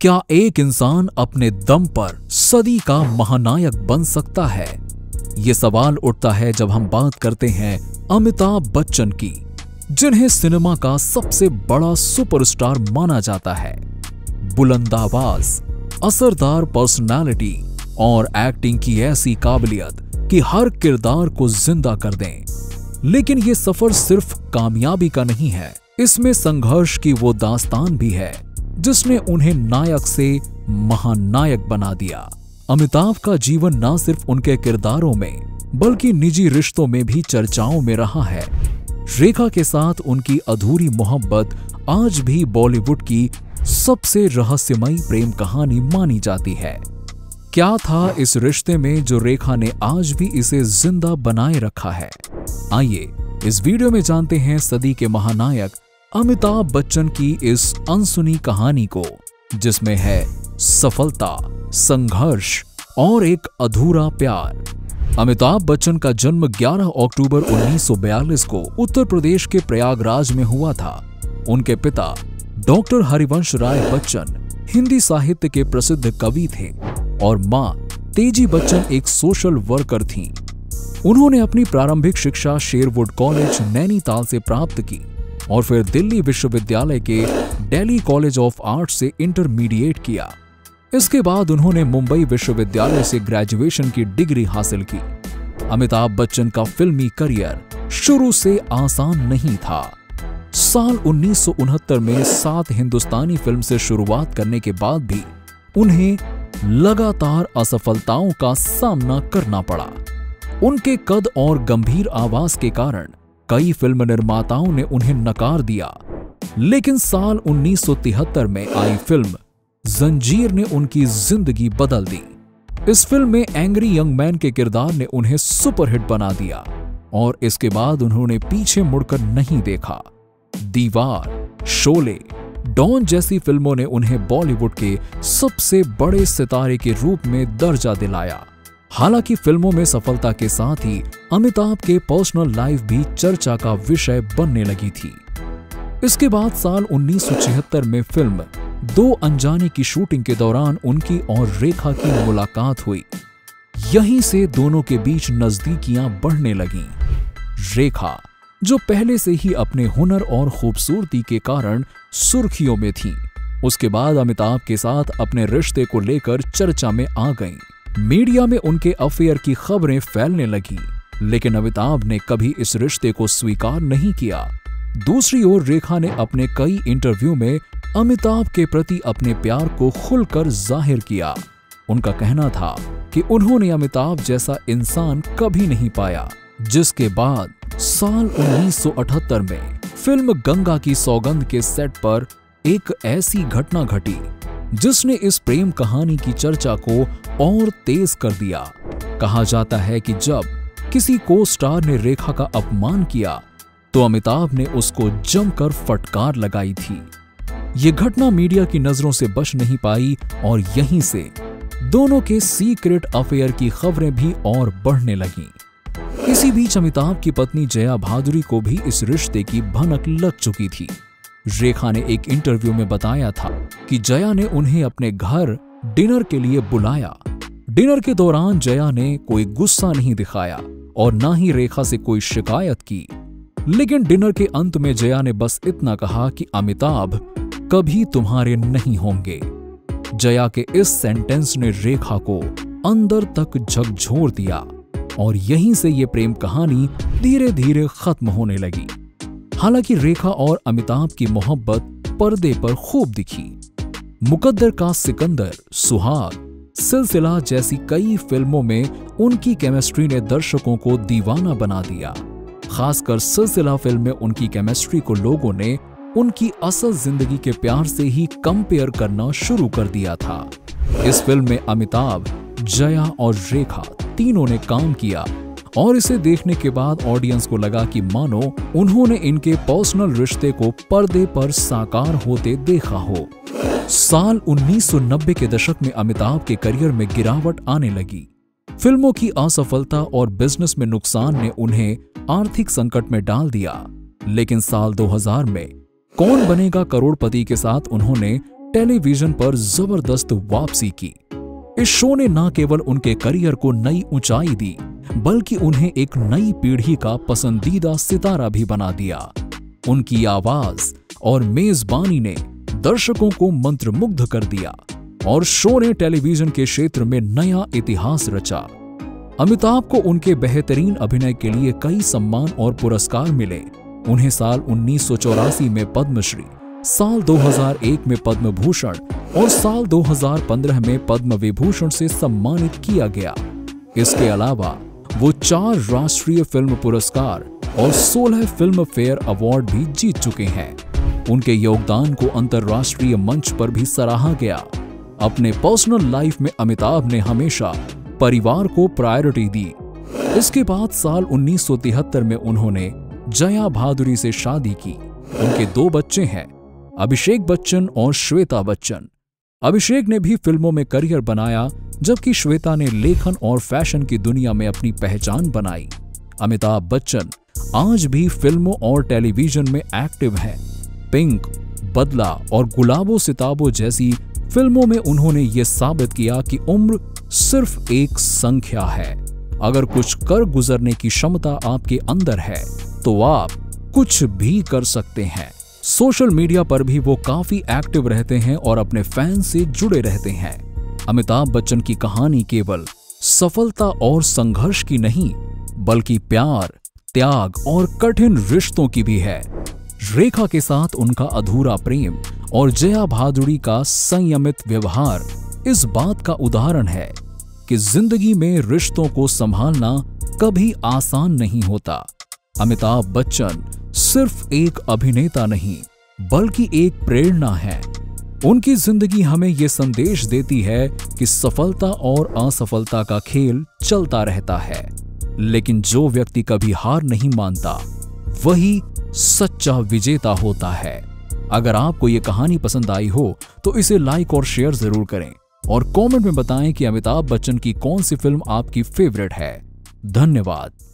क्या एक इंसान अपने दम पर सदी का महानायक बन सकता है? ये सवाल उठता है जब हम बात करते हैं अमिताभ बच्चन की, जिन्हें सिनेमा का सबसे बड़ा सुपरस्टार माना जाता है। बुलंद आवाज, असरदार पर्सनालिटी और एक्टिंग की ऐसी काबिलियत कि हर किरदार को जिंदा कर दें। लेकिन ये सफर सिर्फ कामयाबी का नहीं है, इसमें संघर्ष की वो दास्तान भी है जिसने उन्हें नायक से महानायक बना दिया। अमिताभ का जीवन न सिर्फ उनके किरदारों में बल्कि निजी रिश्तों में भी चर्चाओं में रहा है। रेखा के साथ उनकी अधूरी मोहब्बत आज भी बॉलीवुड की सबसे रहस्यमयी प्रेम कहानी मानी जाती है। क्या था इस रिश्ते में जो रेखा ने आज भी इसे जिंदा बनाए रखा है? आइए इस वीडियो में जानते हैं सदी के महानायक अमिताभ बच्चन की इस अनसुनी कहानी को, जिसमें है सफलता, संघर्ष और एक अधूरा प्यार। अमिताभ बच्चन का जन्म 11 अक्टूबर 1942 को उत्तर प्रदेश के प्रयागराज में हुआ था। उनके पिता डॉक्टर हरिवंश राय बच्चन हिंदी साहित्य के प्रसिद्ध कवि थे और मां तेजी बच्चन एक सोशल वर्कर थीं। उन्होंने अपनी प्रारंभिक शिक्षा शेरवुड कॉलेज नैनीताल से प्राप्त की और फिर दिल्ली विश्वविद्यालय के दिल्ली कॉलेज ऑफ आर्ट्स से इंटरमीडिएट किया। इसके बाद उन्होंने मुंबई विश्वविद्यालय से ग्रेजुएशन की डिग्री हासिल की। अमिताभ बच्चन का फिल्मी करियर शुरू से आसान नहीं था। साल 1969 में 7 हिंदुस्तानी फिल्म से शुरुआत करने के बाद भी उन्हें लगातार असफलताओं का सामना करना पड़ा। उनके कद और गंभीर आवाज के कारण कई फिल्म निर्माताओं ने उन्हें नकार दिया, लेकिन साल 1973 में आई फिल्म जंजीर ने उनकी जिंदगी बदल दी। इस फिल्म में एंग्री यंग मैन के किरदार ने उन्हें सुपरहिट बना दिया और इसके बाद उन्होंने पीछे मुड़कर नहीं देखा। दीवार, शोले, डॉन जैसी फिल्मों ने उन्हें बॉलीवुड के सबसे बड़े सितारे के रूप में दर्जा दिलाया। हालांकि फिल्मों में सफलता के साथ ही अमिताभ के पर्सनल लाइफ भी चर्चा का विषय बनने लगी थी। इसके बाद साल 1976 में फिल्म दो अनजाने की शूटिंग के दौरान उनकी और रेखा की मुलाकात हुई। यहीं से दोनों के बीच नजदीकियां बढ़ने लगीं। रेखा, जो पहले से ही अपने हुनर और खूबसूरती के कारण सुर्खियों में थी, उसके बाद अमिताभ के साथ अपने रिश्ते को लेकर चर्चा में आ गईं। मीडिया में उनके अफेयर की खबरें फैलने लगीं, लेकिन अमिताभ ने कभी इस रिश्ते को स्वीकार नहीं किया। दूसरी ओर रेखा ने अपने कई इंटरव्यू में अमिताभ के प्रति अपने प्यार को खुलकर जाहिर किया। उनका कहना था कि उन्होंने अमिताभ जैसा इंसान कभी नहीं पाया। जिसके बाद साल 1978 में फिल्म गंगा की सौगंध के सेट पर एक ऐसी घटना घटी जिसने इस प्रेम कहानी की चर्चा को और तेज कर दिया। कहा जाता है कि जब किसी को स्टार ने रेखा का अपमान किया तो अमिताभ ने उसको जमकर फटकार लगाई थी। ये घटना मीडिया की नजरों से बच नहीं पाई और यहीं से दोनों के सीक्रेट अफेयर की खबरें भी और बढ़ने लगीं। इसी बीच अमिताभ की पत्नी जया भादुरी को भी इस रिश्ते की भनक लग चुकी थी। रेखा ने एक इंटरव्यू में बताया था कि जया ने उन्हें अपने घर डिनर के लिए बुलाया। डिनर के दौरान जया ने कोई गुस्सा नहीं दिखाया और ना ही रेखा से कोई शिकायत की, लेकिन डिनर के अंत में जया ने बस इतना कहा कि अमिताभ कभी तुम्हारे नहीं होंगे। जया के इस सेंटेंस ने रेखा को अंदर तक झकझोर दिया और यहीं से ये प्रेम कहानी धीरे धीरे खत्म होने लगी। हालांकि रेखा और अमिताभ की मोहब्बत पर्दे पर खूब दिखी। मुकद्दर का सिकंदर, सुहाग, सिलसिला जैसी कई फिल्मों में उनकी केमिस्ट्री ने दर्शकों को दीवाना बना दिया। खासकर सिलसिला फिल्म में उनकी केमिस्ट्री को लोगों ने उनकी असल जिंदगी के प्यार से ही कंपेयर करना शुरू कर दिया था। इस फिल्म में अमिताभ, जया और रेखा तीनों ने काम किया और इसे देखने के बाद ऑडियंस को लगा कि मानो उन्होंने इनके पर्सनल रिश्ते को पर्दे पर साकार होते देखा हो। साल 1990 के दशक में अमिताभ के करियर में गिरावट आने लगी। फिल्मों की असफलता और बिजनेस में नुकसान ने उन्हें आर्थिक संकट में डाल दिया। लेकिन साल 2000 में कौन बनेगा करोड़पति के साथ उन्होंने टेलीविजन पर जबरदस्त वापसी की। इस शो ने न केवल उनके करियर को नई ऊंचाई दी, बल्कि उन्हें एक नई पीढ़ी का पसंदीदा सितारा भी बना दिया। उनकी आवाज और मेजबानी ने दर्शकों को मंत्रमुग्ध कर दिया और शो ने टेलीविजन के क्षेत्र में नया इतिहास रचा। अमिताभ को उनके बेहतरीन अभिनय के लिए कई सम्मान और पुरस्कार मिले। उन्हें साल 1984 में पद्मश्री, साल 2001 में पद्म भूषण और साल 2015 में पद्म विभूषण से सम्मानित किया गया। इसके अलावा वो 4 राष्ट्रीय फिल्म पुरस्कार और 16 फिल्म फेयर अवार्ड भी जीत चुके हैं। उनके योगदान को अंतर्राष्ट्रीय मंच पर भी सराहा गया। अपने पर्सनल लाइफ में अमिताभ ने हमेशा परिवार को प्रायोरिटी दी। इसके बाद साल 1973 में उन्होंने जया भादुरी से शादी की। उनके 2 बच्चे हैं, अभिषेक बच्चन और श्वेता बच्चन। अभिषेक ने भी फिल्मों में करियर बनाया, जबकि श्वेता ने लेखन और फैशन की दुनिया में अपनी पहचान बनाई। अमिताभ बच्चन आज भी फिल्मों और टेलीविजन में एक्टिव हैं। पिंक, बदला और गुलाबो सिताबो जैसी फिल्मों में उन्होंने ये साबित किया कि उम्र सिर्फ एक संख्या है। अगर कुछ कर गुजरने की क्षमता आपके अंदर है तो आप कुछ भी कर सकते हैं। सोशल मीडिया पर भी वो काफी एक्टिव रहते हैं और अपने फैंस से जुड़े रहते हैं। अमिताभ बच्चन की कहानी केवल सफलता और संघर्ष की नहीं, बल्कि प्यार, त्याग और कठिन रिश्तों की भी है। रेखा के साथ उनका अधूरा प्रेम और जया भादुरी का संयमित व्यवहार इस बात का उदाहरण है कि जिंदगी में रिश्तों को संभालना कभी आसान नहीं होता। अमिताभ बच्चन सिर्फ एक अभिनेता नहीं, बल्कि एक प्रेरणा है। उनकी जिंदगी हमें यह संदेश देती है कि सफलता और असफलता का खेल चलता रहता है, लेकिन जो व्यक्ति कभी हार नहीं मानता वही सच्चा विजेता होता है। अगर आपको ये कहानी पसंद आई हो तो इसे लाइक और शेयर जरूर करें और कमेंट में बताएं कि अमिताभ बच्चन की कौन सी फिल्म आपकी फेवरेट है। धन्यवाद।